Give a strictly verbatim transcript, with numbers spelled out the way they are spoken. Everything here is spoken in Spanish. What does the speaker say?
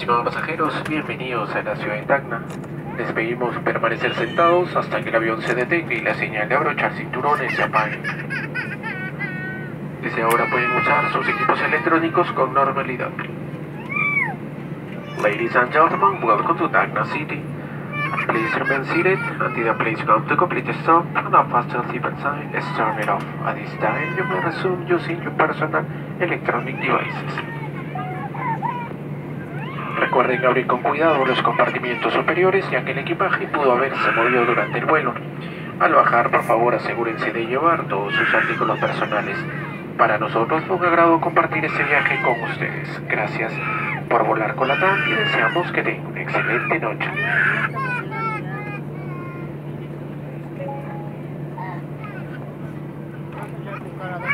Estimados pasajeros, bienvenidos a la ciudad de Tacna. Les pedimos permanecer sentados hasta que el avión se detenga y la señal de abrochar cinturones se apague. Desde ahora pueden usar sus equipos electrónicos con normalidad. Ladies and gentlemen, welcome to Tacna City. Please remain seated until the place comes to complete stop and a faster seatbelt sign is turned off. At this time, you may resume using your personal electronic devices. Recuerden abrir con cuidado los compartimientos superiores, ya que el equipaje pudo haberse movido durante el vuelo. Al bajar, por favor, asegúrense de llevar todos sus artículos personales. Para nosotros fue un agrado compartir este viaje con ustedes. Gracias por volar con LATAM y deseamos que tengan una excelente noche. Cara